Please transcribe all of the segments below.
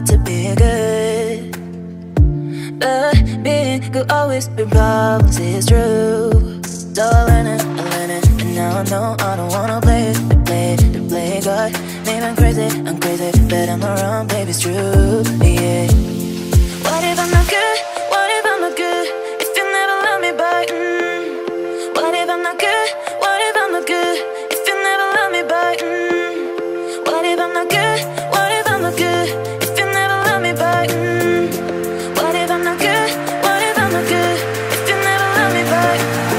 hard to be good, but being good always been problems, it's true. So I learned it, and now I know I don't wanna play God. Maybe I'm crazy, but I'm not wrong, baby, it's true, yeah. What if I'm not good? What if I'm not good? If you never love me back, What if I'm not good? What if I'm not good? If you never love me back, What if I'm not good? What if I'm not good? If you never love me back, What if I'm not good? What if I'm not good? If you never love me back.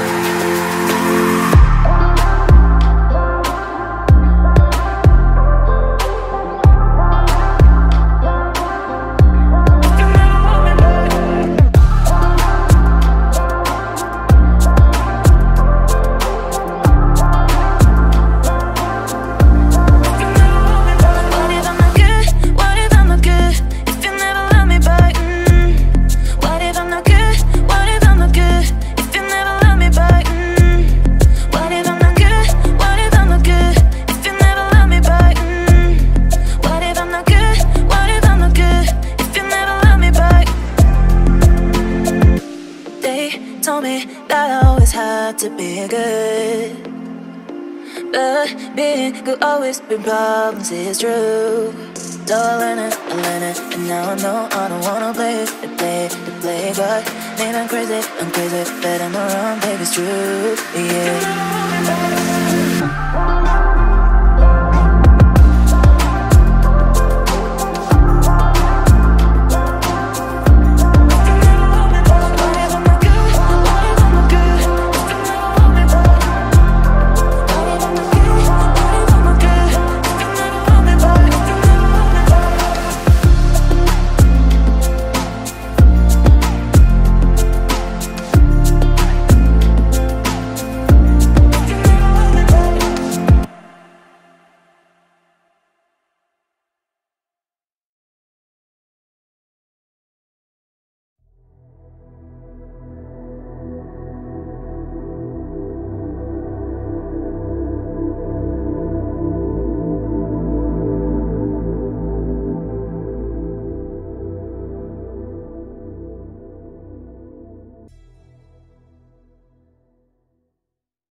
Told me that I always had to be good, but being good always been problems, it's true. So I learned it, and now I know I don't wanna play God. Maybe I'm crazy, but I'm not wrong, baby, it's true, yeah.